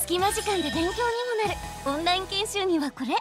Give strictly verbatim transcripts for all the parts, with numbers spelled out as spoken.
隙間時間で勉強にもなるオンライン研修にはこれ。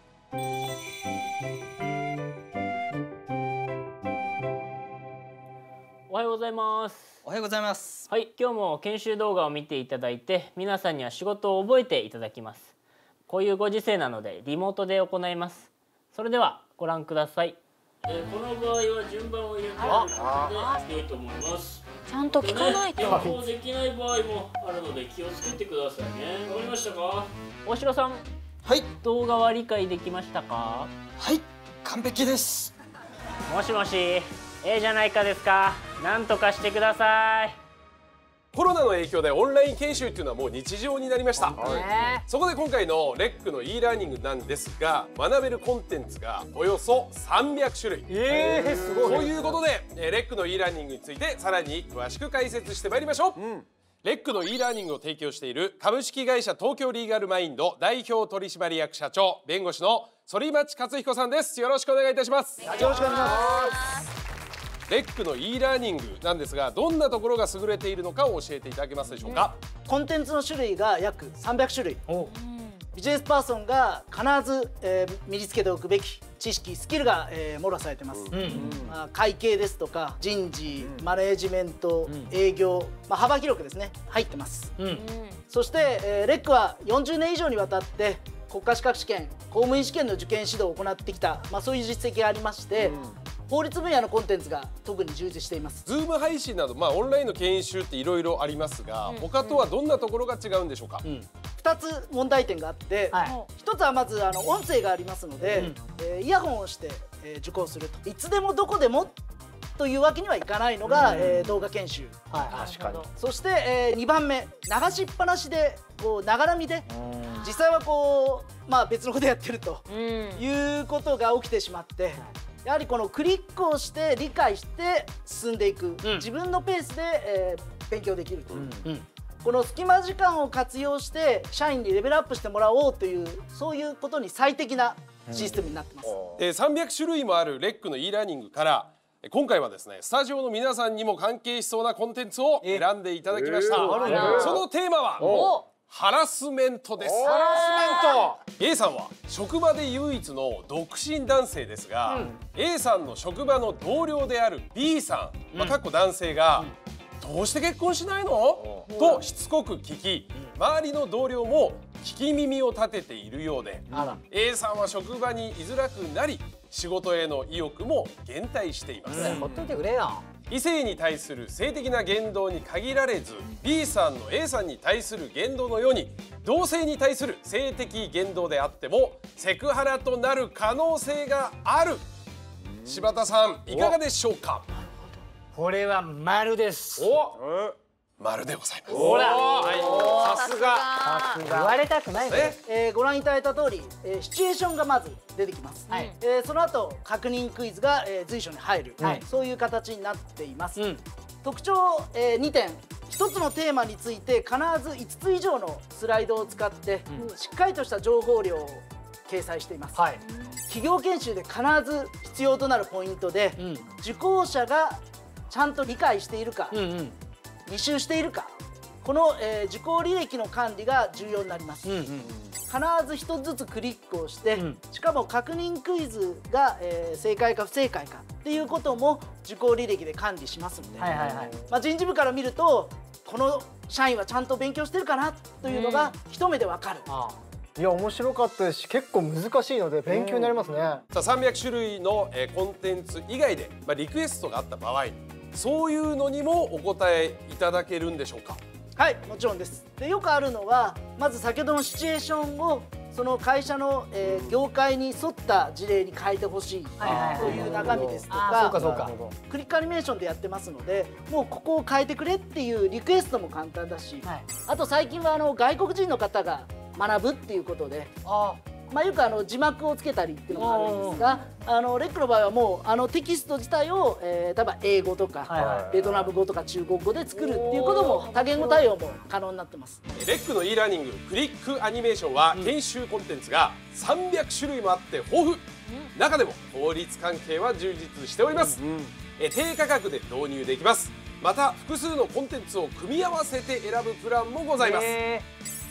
おはようございます。 おはようございます。 はい、今日も研修動画を見ていただいて、皆さんには仕事を覚えていただきます。こういうご時世なのでリモートで行います。それではご覧ください。えー、この場合は順番を入れてやるので良いと思います。 ちゃんと聞かないと。 変更できない場合もあるので気をつけてくださいね。わかりましたか？大城さん。 はい。 動画は理解できましたか？ はい、完璧です。 もしもし、ええじゃないかですか。なんとかしてください。 コロナの影響でオンライン研修っていうのはもう日常になりました、はい、そこで今回のレックの e ラーニングなんですが、学べるコンテンツがおよそさんびゃくしゅるい。えー、すごい。ということでレックの e ラーニングについてさらに詳しく解説してまいりましょう、うん、レックの e ラーニングを提供している株式会社東京リーガルマインド代表取締役社長弁護士の反町克彦さんです。よろしくお願いいたします。 よろしくお願いします。 レックの e ラーニングなんですが、どんなところが優れているのかを教えていただけますでしょうか。 コンテンツの種類が約さんびゃくしゅるい。ビジネスパーソンが必ず、えー、身につけておくべき知識スキルが、えー、網羅されてます、うんうんまあ、会計ですとか人事、うん、マネージメント、うん、営業、まあ、幅広くですね入ってます、うん、そして、えー、レックはよんじゅうねん以上にわたって国家資格試験公務員試験の受験指導を行ってきた、まあ、そういう実績がありまして、うん法律分野のコンテンツが特に充実しています。 ズーム配信など、まあ、オンラインの研修っていろいろありますが、うん、他とはどんなところが違うんでしょうか。うん、 ふたつ問題点があって、はい、ひとつはまずあの音声がありますので、うんえー、イヤホンをして、えー、受講するといつでもどこでもというわけにはいかないのが、うんえー、動画研修、はい、確かにそして、えー、にばんめ流しっぱなしでこうながら見で実際はこう、まあ、別のことやってるということが起きてしまって。やはりこのクリックをして理解して進んでいく、うん、自分のペースで、えー、勉強できるという、うんうん、この隙間時間を活用して社員にレベルアップしてもらおうというそういうことに最適なシステムになってます、 うんえー、さんびゃくしゅるいもあるレックの e ラーニングから今回はですねスタジオの皆さんにも関係しそうなコンテンツを選んでいただきました、えー、そのテーマはハラスメントです。ハラスメント。A さんは職場で唯一の独身男性ですが、うん、A さんの職場の同僚である B さん、まあ、かっこ男性が、うん、どうして結婚しないの、うん、としつこく聞き、周りの同僚も聞き耳を立てているようで、うん、A さんは職場に居づらくなり、仕事への意欲も減退しています。 うん、ほっといてくれよ。 異性に対する性的な言動に限られず B さんの A さんに対する言動のように同性に対する性的言動であってもセクハラとなる可能性がある。柴田さんいかがでしょうか。 これは丸です。 お丸でございます。 ほら、 はい、さすが。 言われたくないね。 えー、ご覧いただいた通り、えー、シチュエーションがまず出てきます。はい、えー、その後確認クイズが、えー、随所に入る、はい、そういう形になっています。うん、特徴、えー、にてん。ひとつのテーマについて必ずいつつ以上のスライドを使って、うん、しっかりとした情報量を掲載しています。はい、企業研修で必ず必要となるポイントで、うん、受講者がちゃんと理解しているか。うんうん履修しているかこの、えー、受講履歴の管理が重要になります、うんうんうん、必ず一つずつクリックをして、うん、しかも確認クイズが、えー、正解か不正解かっていうことも受講履歴で管理しますので、はいはいはいまあ、人事部から見るとこの社員はちゃんと勉強してるかなというのが一目でわかる、うん、あいや面白かったですし結構難しいので勉強になりますね、うん、さあさんびゃくしゅるいの、えー、コンテンツ以外で、まあ、リクエストがあった場合そういうのにもお答えいただけるんでしょうか。 はいもちろんです。でよくあるのはまず先ほどのシチュエーションをその会社の、えー、業界に沿った事例に変えてほしいという中身ですとかクリックアニメーションでやってますのでもうここを変えてくれっていうリクエストも簡単だし、はい、あと最近はあの外国人の方が学ぶっていうことであまあ、よくあの字幕をつけたりっていうのもあるんですがあのレックの場合はもうあのテキスト自体を、えー、例えば英語とか、はいはい、ベトナム語とか中国語で作るっていうことも多言語対応も可能になってます。 レックの e ラーニングクリックアニメーションは研修コンテンツがさんびゃくしゅるいもあって豊富、うん、中でも法律関係は充実しております、うん、え低価格で導入できます。また複数のコンテンツを組み合わせて選ぶプランもございます。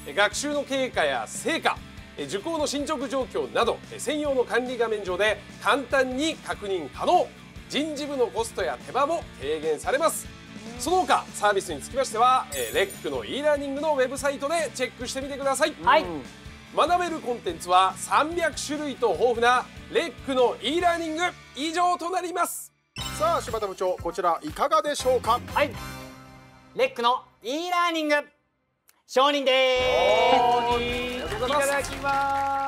学習の経過や成果、受講の進捗状況など専用の管理画面上で簡単に確認可能。人事部のコストや手間も軽減されます。その他サービスにつきましてはレックの e ラーニングのウェブサイトでチェックしてみてください。 はい。 学べるコンテンツはさんびゃくしゅるいと豊富なレックの e ラーニング以上となります。 さあ柴田部長、こちらいかがでしょうか。 はい。レックの e ラーニング承認でーす。 いただきます。